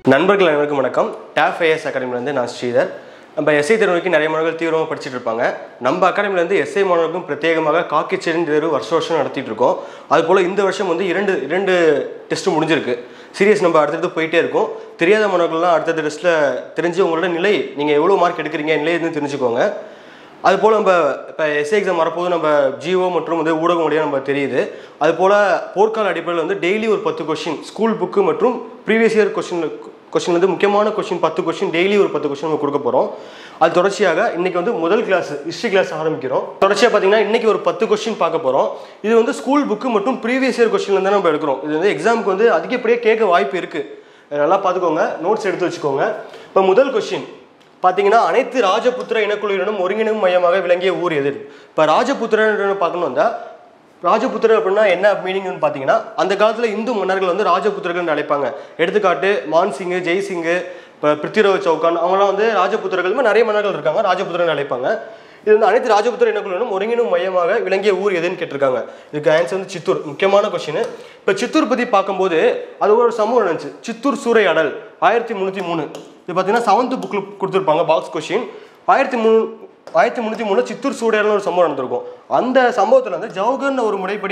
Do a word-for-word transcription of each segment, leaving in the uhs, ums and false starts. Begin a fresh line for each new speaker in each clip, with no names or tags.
நண்பர்கள் அனைவருக்கும் வணக்கம். டாப் ஐஏஎஸ் அகாடமிலேருந்து நான் ஸ்ரீதர். நம்ம எஸ்ஐ தேர்வுக்கு நிறைய மாணவர்கள் தீவிரமாக படிச்சுட்டு இருப்பாங்க. நம்ம அகாடமிலேருந்து எஸ்ஐ மாணவர்களுக்கும் பிரத்யேகமாக காக்கி செடின் தேர்வு வருஷ வருஷம் நடத்திட்டு இருக்கோம். அதுபோல் இந்த வருஷம் வந்து இரண்டு இரண்டு டெஸ்ட்டு முடிஞ்சிருக்கு. சீரியஸ் நம்ம அடுத்தடுத்து போயிட்டே இருக்கும். தெரியாத மாணவர்கள்லாம் அடுத்தடுத்த டெஸ்ட்டில் தெரிஞ்சு உங்களோட நிலை நீங்கள் எவ்வளோ மார்க் எடுக்கிறீங்க நிலை எதுன்னு தெரிஞ்சுக்கோங்க. அதுபோல் நம்ம இப்போ எஸ்ஏ எக்ஸாம் வரப்போது நம்ம ஜிஓ மற்றும் வந்து ஊடகம் வழியாக நம்ம தெரியுது. அதுபோல் போர்க்கால அடிப்படையில் வந்து டெய்லி ஒரு பத்து கொஸ்டின் ஸ்கூல் புக்கு மற்றும் ப்ரீவியஸ் இயர் கொஸ்டின் கொஸ்டின் வந்து முக்கியமான கொஸ்டின் பத்து கொஸ்டின் டெய்லி ஒரு பத்து கொஸ்டின் நம்ம கொடுக்க போகிறோம். அது தொடர்ச்சியாக இன்றைக்கி வந்து முதல் கிளாஸ் ஹிஸ்ட்ரி கிளாஸ் ஆரம்பிக்கிறோம். தொடர்ச்சியாக பார்த்தீங்கன்னா இன்றைக்கி ஒரு பத்து கொஸ்டின் பார்க்க போகிறோம். இது வந்து ஸ்கூல் புக்கு மற்றும் ப்ரீவியஸ் இயர் கொஸ்டின்லேருந்து நம்ம எடுக்கிறோம். இது வந்து எக்ஸாமுக்கு வந்து அதிகப்படியாக கேட்க வாய்ப்பு இருக்குது. நல்லா பார்த்துக்கோங்க, நோட்ஸ் எடுத்து வச்சுக்கோங்க. இப்போ முதல் கொஸ்டின் பார்த்தீங்கன்னா அனைத்து ராஜபுத்திர இனக்குழுவினரும் ஒருங்கிணைப்பு மையமாக விளங்கிய ஊர் எது? இப்போ ராஜபுத்திரன்னு பார்க்கணும் வந்தால் ராஜபுத்திரர் அப்படின்னா என்ன மீனிங்னு பார்த்தீங்கன்னா அந்த காலத்தில் இந்து மன்னர்கள் வந்து ராஜபுத்திரர்கள் அழைப்பாங்க. எடுத்துக்காட்டு மான்சிங்கு, ஜெய்சிங்கு, இப்போ பிருத்திவிராஜ் சௌகான் அவங்களாம் வந்து ராஜபுத்திரர்கள். நிறைய மன்னர்கள் இருக்காங்க, ராஜபுத்திரர்கள் அழைப்பாங்க. இது வந்து அனைத்து ராஜபுத்திர இனக்குழுவினரும் ஒருங்கிணைப்பு மையமாக விளங்கிய ஊர் எதுன்னு கேட்டிருக்காங்க. இதுக்கு ஆன்சர் வந்து சித்தூர். முக்கியமான கொஸ்டின். இப்போ சித்தூர் பற்றி பார்க்கும்போது அது ஒரு சமூகம் இருந்துச்சு. சித்தூர் சூறையாடல் ஆயிரத்தி முந்நூற்றி மூணு இது பார்த்தீங்கன்னா செவன்த் புக்கில் கொடுத்துருப்பாங்க பாக்ஸ் கொஸ்டின். ஆயிரத்தி மூணு ஆயிரத்தி முந்நூற்றி மூணுல சித்தூர் சூறையாடல் ஒரு சம்பவம் நடந்திருக்கும். அந்த சம்பவத்தில் வந்து ஜவஹர்னு ஒரு முறைப்படி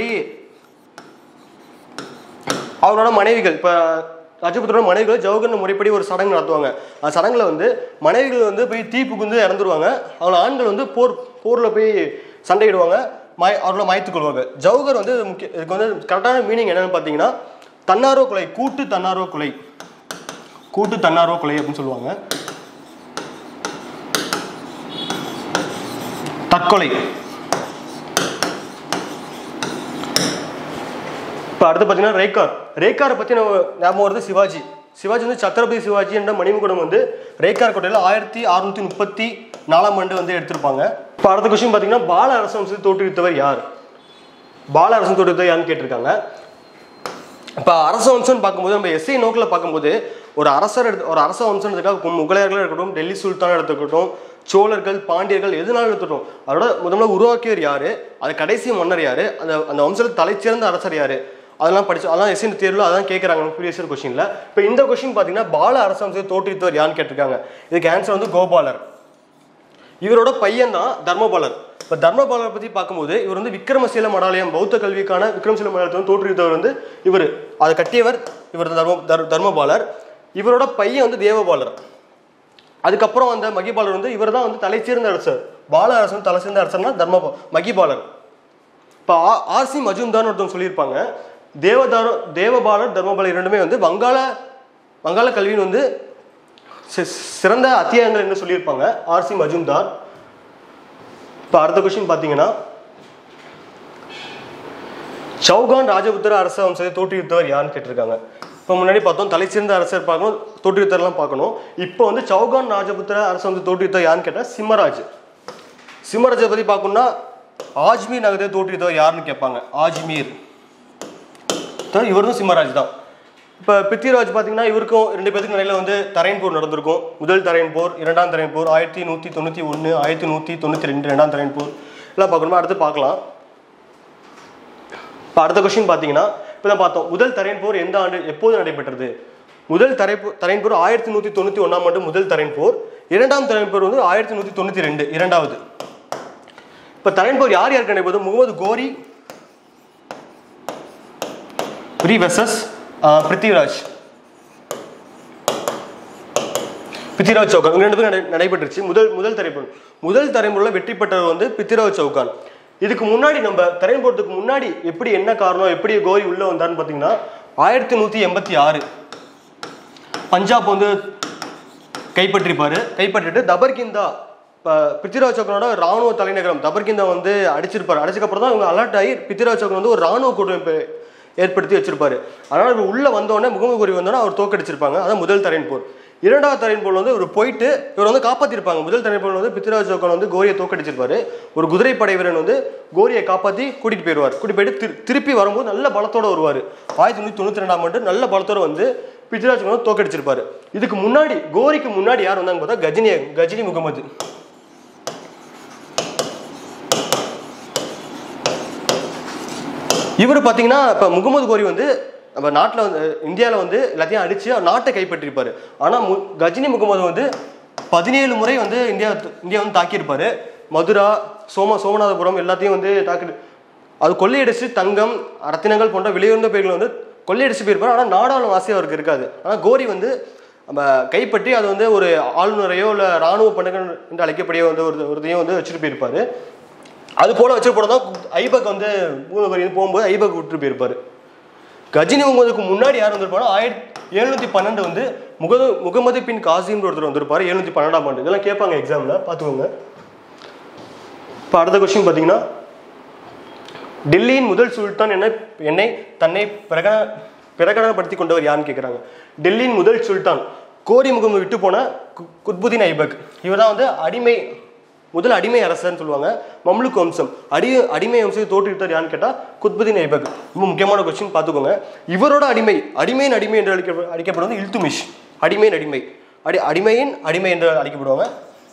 அவரோட மனைவிகள் இப்போ ராஜபுத்திரோட மனைவிகள் ஜவஹர்னு முறைப்படி ஒரு சடங்கு நடத்துவாங்க. அந்த சடங்குல வந்து மனைவிகள் வந்து போய் தீ புகுந்து இறந்துருவாங்க. அவங்கள ஆண்கள் வந்து போர் போரில் போய் சண்டையிடுவாங்க, மய அவரோட மயத்து கொள்வாங்க. ஜவஹர் வந்து முக்கிய இதுக்கு வந்து கரெக்டான மீனிங் என்னன்னு பார்த்தீங்கன்னா தன்னார்வ கொலை, கூட்டு தன்னார்வ கொலை, கூட்டு தன்னார்வ கொலை அப்படின்னு சொல்லுவாங்க. தற்கொலை. இப்போ அடுத்து பார்த்தீங்கன்னா ரேகார். ரேகாரை பற்றி நம்ம ஞாபகம் வருது சிவாஜி. சிவாஜி வந்து சத்ரபதி சிவாஜி என்ற மணிமகுடம் வந்து ரேகார் கோட்டையில் ஆயிரத்தி அறுநூத்தி முப்பத்தி நாலாம் ஆண்டு வந்து எடுத்திருப்பாங்க. இப்போ அடுத்த கொஸ்டின் பார்த்தீங்கன்னா பால அரசவம்சத்தை தோற்றுவித்தவர் யார்? பால அரசன் தோற்றுவித்தவர் யாருன்னு கேட்டிருக்காங்க. இப்போ அரச வம்சம்னு பார்க்கும்போது நம்ம எஸ்ஐ நோக்கில் பார்க்கும்போது ஒரு அரசர் எடுத்து ஒரு அரச வம்சம் எடுத்துக்கா முகலாயர்கள் இருக்கட்டும், டெல்லி சுல்தான் எடுத்துக்கட்டும், சோழர்கள், பாண்டியர்கள் எதுனாலும் எடுத்துட்டோம். அதோட முதல்ல உருவாக்கியவர் யாரு, அது கடைசி மன்னர் யாரு, அந்த அந்த வம்சத்தில் தலைச்சிறந்த அரசர் யாரு, அதெல்லாம் படிச்சு அதெல்லாம் எஸ்ஐ தேர்வில் அதான் கேட்குறாங்க ப்ரீவியஸ் இயர் கொஸ்டின்ல. இப்போ இந்த கொஸ்டின் பார்த்தீங்கன்னா பால அரச வம்சத்தை தோற்றுவித்தவர் யாருன்னு கேட்டிருக்காங்க. இதுக்கு ஆன்சர் வந்து கோபாலர். இவரோட பையன் தான் தர்மபாலர். இப்போ தர்மபாலரை பற்றி பார்க்கும்போது இவர் வந்து விக்ரமசீல மடாலயம் பௌத்த கல்விக்கான விக்ரமசீல மடாலயத்தை வந்து தோற்றுவித்தவர் வந்து இவர். அதை கட்டியவர் இவர் தர்ம தர்மபாலர். இவரோட பையன் வந்து தேவபாலர். அதுக்கப்புறம் அந்த மகிபாலர் வந்து இவர் தான் வந்து தலைச்சிறந்த அரசர். பால அரசன் தலை சிறந்த அரசர்னா தர்ம மகிபாலர். இப்போ ஆர் சி மஜும்தார்னு ஒருத்தவங்க சொல்லியிருப்பாங்க. தேவதார தேவபாலர் தர்மபாலர் இரண்டுமே வந்து வங்காள வங்காள கல்வின்னு வந்து சிறந்த அத்தியாயங்கள் என்று சொல்லியிருப்பாங்க ஆர் சி மஜும்தார். இப்போ அடுத்த கொஸ்டின் பார்த்தீங்கன்னா சௌகான் ராஜபுத்திர அரச வம்சத்தை தோற்றுவித்தவர் யாருன்னு கேட்டிருக்காங்க. இப்போ முன்னாடி பார்த்தோம் தலைச்சிறந்த அரசர் பார்க்கணும், தோற்றுவித்தர்லாம் பார்க்கணும். இப்போ வந்து சௌகான் ராஜபுத்திர அரச வம்சத்தை தோற்றுவித்தவர் யாருன்னு கேட்டால் சிம்மராஜ். சிம்மராஜை பற்றி பார்க்கணும்னா ஆஜ்மீர் நகரத்தை தோற்றுவித்தவர் யாருன்னு கேட்பாங்க. ஆஜ்மீர் இவரும் சிம்மராஜ் தான். இப்போ பிருத்திவிராஜ் பார்த்தீங்கன்னா இவருக்கும் ரெண்டு பேருக்கு நிலையில் வந்து தரையன் போர் நடந்திருக்கும். முதல் தரையன் போர், இரண்டாம் தரையன் போர், ஆயிரத்தி நூற்றி தொண்ணூற்றி ஒன்று ஆயிரத்தி நூற்றி தொண்ணூற்றி ரெண்டு ரெண்டாம் தரையன் போர் எல்லாம் பார்க்கணுமா அடுத்து பார்க்கலாம். இப்போ அடுத்த கொஸ்டின் பார்த்தீங்கன்னா இப்போ தான் பார்த்தோம் முதல் தரையன் போர் எந்த ஆண்டு எப்போது நடைபெற்றது? முதல் தரை தரையன் போர் ஆயிரத்தி நூற்றி தொண்ணூற்றி ஒன்றாம் ஆண்டு முதல் தரையன் போர். இரண்டாம் தரையன் போர் வந்து ஆயிரத்தி நூற்றி தொண்ணூற்றி ரெண்டு இரண்டாவது. இப்போ தரையன் போர் யார் யாருக்கு நடைபெறுது? முகமது கோரி வெர்சஸ் பிருத்திவிராஜ் பிருத்திவிராஜ் சௌகான் இவங்க ரெண்டு பேரும் நடைபெற்றுச்சு. முதல் முதல் தரைப்போர் முதல் தரைப்போர்ல வெற்றி பெற்றவர் வந்து பிருத்திவிராஜ் சௌகான். இதுக்கு முன்னாடி நம்ம தரையன் போறதுக்கு முன்னாடி எப்படி என்ன காரணம் எப்படி கோரி உள்ள வந்தான்னு பார்த்தீங்கன்னா ஆயிரத்தி நூற்றி எண்பத்தி ஆறு பஞ்சாப் வந்து கைப்பற்றிப்பாரு. கைப்பற்றிட்டு தபர்கிந்தா இப்போ பிருத்திவிராஜ் சௌகானோட ராணுவ தலைநகரம் தபர்கிந்தா வந்து அடிச்சிருப்பாரு. அடிச்சதுக்கப்புறம் தான் இவங்க அலர்ட் ஆகி பிருத்திவிராஜ் சௌகான் வந்து ஒரு ராணுவ கூட்டமைப்பு ஏற்படுத்தி வச்சிருப்பாரு. அதனால இவர் உள்ள வந்தோடனே முகமது கோரி வந்தோடனே அவர் தோக்கடிச்சிருப்பாங்க. அதான் முதல் தரையன் போர். இரண்டாவது தரையன் போர் வந்து இவர் போயிட்டு இவர் வந்து காப்பாற்றிருப்பாங்க. முதல் தரையன் போர் வந்து பிருத்திவிராஜ் சௌகான் வந்து கோரியை தோக்கடிச்சிருப்பாரு. ஒரு குதிரைப்படை வீரன் வந்து கோரியை காப்பாற்றி கூட்டிட்டு போயிடுவார். கூட்டிட்டு போயிட்டு திருப்பி வரும்போது நல்ல பலத்தோட வருவார். ஆயிரத்தி நூற்றி தொண்ணூற்றி ரெண்டாம் ஆண்டு நல்ல பலத்தோட வந்து பிருத்திவிராஜ் சௌகான் தோக்கடிச்சிருப்பாரு. இதுக்கு முன்னாடி கோரிக்கு முன்னாடி யார் வந்தாங்க பார்த்தா கஜினி கஜினி முகமது. இவர் பார்த்தீங்கன்னா இப்போ முகமது கோரி வந்து நம்ம நாட்டில் வந்து இந்தியாவில் வந்து எல்லாத்தையும் அடித்து நாட்டை கைப்பற்றிருப்பார். ஆனால் மு கஜினி முகமது வந்து பதினேழு முறை வந்து இந்தியா இந்தியா வந்து தாக்கியிருப்பார். மதுரா, சோம சோமநாதபுரம் எல்லாத்தையும் வந்து தாக்கி அது கொள்ளையடிச்சு தங்கம், ரத்தினங்கள் போன்ற விலையுயர்ந்த பயிர்களை வந்து கொள்ளையடிச்சு போயிருப்பார். ஆனால் நாடாளும் ஆசை அவருக்கு இருக்காது. ஆனால் கோரி வந்து நம்ம கைப்பற்றி அது வந்து ஒரு ஆளுநரையோ இல்லை இராணுவ பண்டுகள் என்று அழைக்கப்படியோ வந்து ஒரு ஒருத்தையும் வந்து வச்சுட்டு போயிருப்பார். அது போல் வச்சு போட தான் ஐபக் வந்து மூணு போகும்போது ஐபக் விட்டுட்டு போயிருப்பார். கஜினி முகமதுக்கு முன்னாடி யார் வந்திருப்பாங்கன்னா ஆயிரத்தி எழுநூற்றி பன்னெண்டு வந்து முகது முகமது பின் காசிம் ஒருத்தர் வந்திருப்பார். எழுநூற்றி பன்னெண்டாம் ஆண்டு. இதெல்லாம் கேட்பாங்க எக்ஸாமில், பார்த்துக்கோங்க. இப்போ அடுத்த கொஸ்டின் பார்த்தீங்கன்னா, டெல்லியின் முதல் சுல்தான் என்ன என்னை தன்னை பிரகடன பிரகடனப்படுத்தி கொண்டவர் யாருன்னு கேட்குறாங்க. டெல்லியின் முதல் சுல்தான் கோரி முகமது விட்டு போன குத்புதீன் ஐபக். இவர் தான் வந்து அடிமை முதல் அடிமை அரசர்னு சொல்லுவாங்க. மம்லுக் வம்சம் அடி அடிமை வம்சத்தை தோற்றுவித்தார் யான்னு கேட்டால் குத்புதீன் ஐபக். ரொம்ப முக்கியமான கொஸ்டின், பார்த்துக்கோங்க. இவரோட அடிமை அடிமையின் அடிமை என்று அழைக்க அழைக்கப்படுவது இல்துமிஷ். அடிமையின் அடிமை அடி அடிமையின் அடிமை என்று அழைக்கப்படுவாங்க.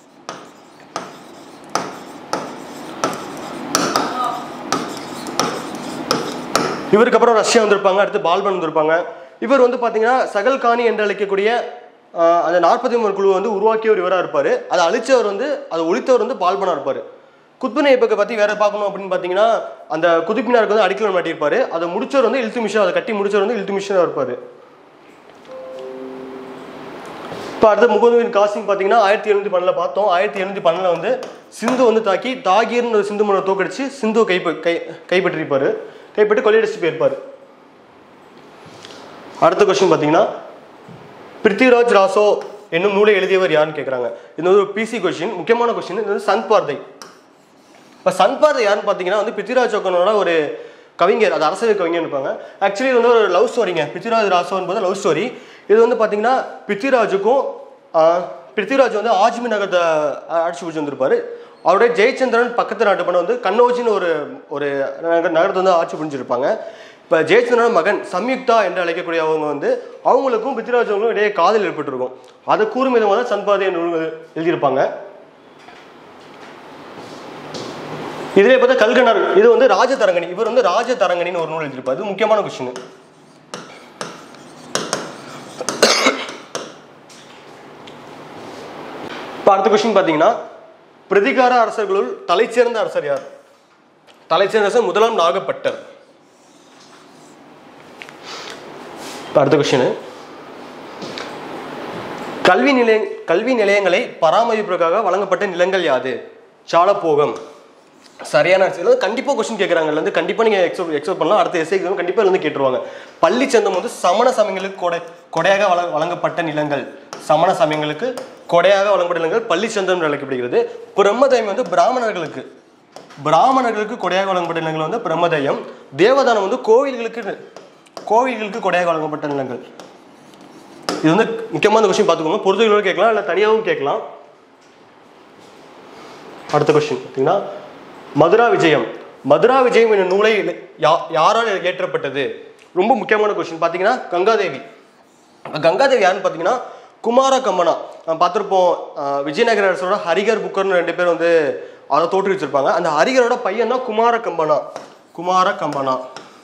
இவருக்கு அப்புறம் ரஷ்யா வந்திருப்பாங்க. அடுத்து பால்பன் வந்திருப்பாங்க. இவர் வந்து பார்த்தீங்கன்னா சகல்கானி என்று அழைக்கக்கூடிய அந்த நாற்பத்தி மூணு குழு வந்து உருவாக்கியவர் இவராக இருப்பார். அதை அழிச்சவர் வந்து அதை ஒழித்தவர் வந்து பால்பனாக இருப்பார். குத்புதீன் ஐபக்கை பற்றி வேற பார்க்கணும் அப்படின்னு பார்த்தீங்கன்னா, அந்த குதுப்மினாருக்கு வந்து அடிக்கலம் நாட்டியிருப்பார். அதை முடிச்சவர் வந்து இல்துமிஷா, அதை கட்டி முடிச்சவர் வந்து இல்துமிஷா இருப்பார். இப்போ அடுத்து முகமது பின் காசிம் பார்த்தீங்கன்னா ஆயிரத்தி எழுநூத்தி பன்னெண்டில் பார்த்தோம். ஆயிரத்தி எழுநூத்தி பன்னெண்டில் வந்து சிந்து வந்து தாக்கி தாகீர்னு ஒரு சிந்து மன்னர் தோக்கடிச்சு சிந்து கைப்ப கை கைப்பற்றிருப்பார். கைப்பற்றி கொள்ளையடிச்சு போயிருப்பார். அடுத்த கொஸ்டின் பார்த்தீங்கன்னா, பிருத்திவிராஜ் ராசோ என்னும் நூலை எழுதியவர் யாருன்னு கேட்குறாங்க. இது வந்து ஒரு பிசி கொஸ்டின், முக்கியமான கொஸ்டின். இது வந்து சந்த்பார்தை. இப்போ சந்த்பார்தை யாருன்னு பார்த்தீங்கன்னா வந்து பிருத்திவிராஜ் சௌகானோட ஒரு கவிஞர், அது அரசியல் கவிஞர் இருப்பாங்க. ஆக்சுவலி இது வந்து ஒரு லவ் ஸ்டோரிங்க. பிருத்திவிராஜ் ராசோ என்பது லவ் ஸ்டோரி. இது வந்து பார்த்தீங்கன்னா பிருத்திவிராஜுக்கும் பிருத்திவிராஜ் வந்து ஆஜ்மி நகரத்தை ஆட்சி பிடிச்சி வந்திருப்பாரு. அவருடைய ஜெயச்சந்திரன் பக்கத்து நாட்டு பண்ண வந்து கன்னோஜின்னு ஒரு ஒரு நகரத்தை வந்து ஆட்சி புரிஞ்சிருப்பாங்க. இப்போ ஜெயச்சந்திரன் மகன் சம்யுக்தா என்று அழைக்கக்கூடிய அவங்க வந்து அவங்களுக்கும் பிருத்திவிராஜவங்களும் இடையே காதல் ஏற்பட்டிருக்கும். அதை கூறும் விதமாக தான் சந்த்பார்தை நூல் எழுதியிருப்பாங்க. இதிலே பார்த்தா கல்கனர், இது வந்து ராஜதரங்கணி. இவர் வந்து ராஜதரங்கணின்னு ஒரு நூல் எழுதியிருப்பார். இது முக்கியமான கொஸ்டின். இப்போ அடுத்த கொஸ்டின் பார்த்தீங்கன்னா, பிரதிகார அரசர்களுள் தலை சிறந்த அரசர் யார்? தலை சிறந்த அரசர் முதலாம் நாகப்பட்டர். அடுத்த கொஸ்டின், கல்வி நிலைய கல்வி நிலையங்களை பராமரிப்பதற்காக வழங்கப்பட்ட நிலங்கள் யாது? சாலப்போகம். சரியான அரசியல் கண்டிப்பாக கொஸ்டின் கேட்குறாங்க. வந்து கண்டிப்பாக நீங்கள் எக்ஸப்ட் எக்ஸப்ட் பண்ணலாம். அடுத்த எஸ்ஐ கண்டிப்பாக வந்து கேட்டுருவாங்க. பள்ளி சந்தம் வந்து சமண சமயங்களுக்கு கொடை கொடையாக வழ வழங்கப்பட்ட நிலங்கள். சமண சமயங்களுக்கு கொடையாக வழங்கப்பட்ட நிலங்கள் பள்ளி சந்தம் என்று அழைக்கப்படுகிறது. பிரம்மதயம் வந்து பிராமணர்களுக்கு பிராமணர்களுக்கு கொடையாக வழங்கப்பட்ட நிலங்கள் வந்து பிரம்மதயம். தேவதானம் வந்து கோவில்களுக்கு கோவில்களுக்கு கொடையாக வழங்கப்பட்ட நிலங்கள். இது வந்து முக்கியமான கொஸ்டின், பார்த்துக்கோங்க. பொறுத்துகளோடு கேட்கலாம், இல்லை தனியாகவும் கேட்கலாம். அடுத்த கொஸ்டின் பார்த்தீங்கன்னா, மதுரா விஜயம். மதுரா விஜயம் என்ற நூலை யாரால் ஏற்றப்பட்டது? ரொம்ப முக்கியமான கொஸ்டின். பார்த்தீங்கன்னா கங்காதேவி. கங்காதேவி யாருன்னு பார்த்தீங்கன்னா குமார கம்பனா. பார்த்துருப்போம், விஜயநகர அரசோட ஹரிகர் புக்கர்னு ரெண்டு பேர் வந்து அதை தோற்றுவிச்சிருப்பாங்க. அந்த ஹரிகரோட பையன் தான் குமார கம்பனா. குமார கம்பனா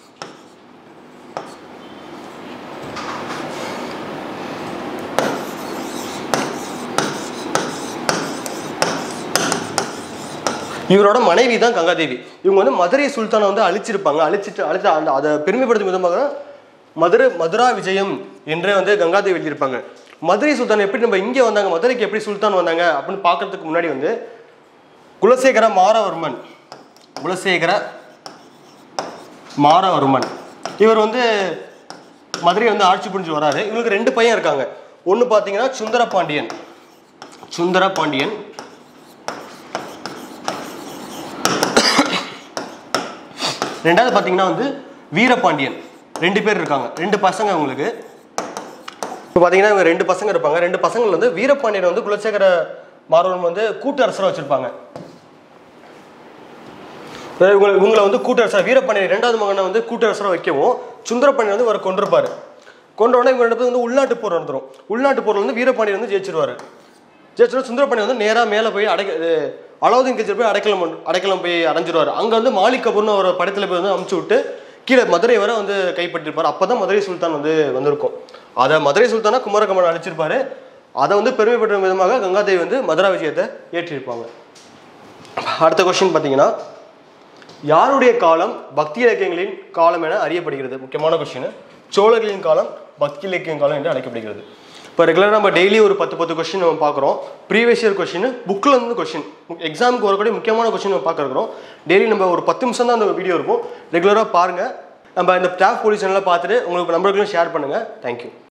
இவரோட மனைவி தான் கங்காதேவி. இவங்க வந்து மதுரை சுல்தானை வந்து அழிச்சிருப்பாங்க. அழிச்சிட்டு அழிச்சு அந்த அதை பெருமைப்படுத்தும் விதமாக மதுரை மதுரா விஜயம் என்றே வந்து கங்காதேவி எழுதியிருப்பாங்க. மதுரை சுல்தான் எப்படி நம்ம இங்கே வந்தாங்க, மதுரைக்கு எப்படி சுல்தான் வந்தாங்க அப்படின்னு பார்க்கறதுக்கு முன்னாடி வந்து குலசேகர மாரவர்மன் குலசேகர மாரவர்மன் இவர் வந்து மதுரையை வந்து ஆட்சி புரிஞ்சு வராரு. இவங்களுக்கு ரெண்டு பையன் இருக்காங்க. ஒன்று பார்த்தீங்கன்னா சுந்தர பாண்டியன் சுந்தர பாண்டியன் ரெண்டாவது பார்த்தீங்கன்னா வந்து வீரபாண்டியன். ரெண்டு பேர் இருக்காங்க, ரெண்டு பசங்க அவங்களுக்கு. இப்போ பார்த்தீங்கன்னா இவங்க ரெண்டு பசங்க இருப்பாங்க. ரெண்டு பசங்கள் வந்து வீரபாண்டியன் வந்து குலசேகர மாரவர்மன் வந்து கூட்டு அரசராக வச்சிருப்பாங்க. இவங்களை இவங்களை வந்து கூட்டரசர் வீரபாண்டியன் ரெண்டாவது மகனை வந்து கூட்டரசராக வைக்கவும் சுந்தரபாண்டியன் வந்து இவரை கொண்டிருப்பாரு. கொண்டோடனே இவங்க ரெண்டு பேர் வந்து உள்நாட்டு போர் நடந்துடும். உள்நாட்டு போரில் வந்து வீரபாண்டியன் வந்து ஜெயிச்சிருவாரு. ஜெயிச்சிருவா சுந்தரபாண்டியன் வந்து நேராக மேலே போய் அடை அலாவுதீன் கட்சி போய் அடைக்கலம் அடைக்கலம் போய் அடைஞ்சிருவார். அங்கே வந்து மாலிக் கபூர்னு ஒரு படத்தில் போய் வந்து அமுச்சு விட்டு கீழே மதுரை வரை வந்து கைப்பற்றிருப்பார். அப்போ தான் மதுரை சுல்தான் வந்து வந்திருக்கும். அதை மதுரை சுல்தானா குமரகமன் அழிச்சிருப்பாரு. அதை வந்து பெருமைப்பட்ட விதமாக கங்காதேவி வந்து மதுரா விஜயத்தை ஏற்றிருப்பாங்க. அடுத்த கொஸ்டின் பார்த்தீங்கன்னா, யாருடைய காலம் பக்தி இலக்கியங்களின் காலம் என அறியப்படுகிறது? முக்கியமான கொஸ்டின். சோழர்களின் காலம் பக்தி இலக்கியம் காலம் என்று அழைக்கப்படுகிறது. இப்போ ரெகுலராக நம்ம டெய்லி ஒரு பத்து பத்து கொஸ்டின் நம்ம பார்க்குறோம். ப்ரீவியஸ் இயர் கொஸ்டின், புக்கில் இருந்து கொஸ்டின், எக்ஸாமுக்கு வரக்கூடிய முக்கியமான கொஸ்டின் நம்ம பார்க்குறோம். டெய்லி நம்ம ஒரு பத்து நிமிஷம் தான் அந்த வீடியோ இருக்கும். ரெகுலராக பாருங்கள். நம்ம இந்த ஸ்டாஃப் போலீஸ் சேனலில் பார்த்துட்டு உங்களுக்கு நம்பர்களும் ஷேர் பண்ணுங்கள். தேங்க்யூ.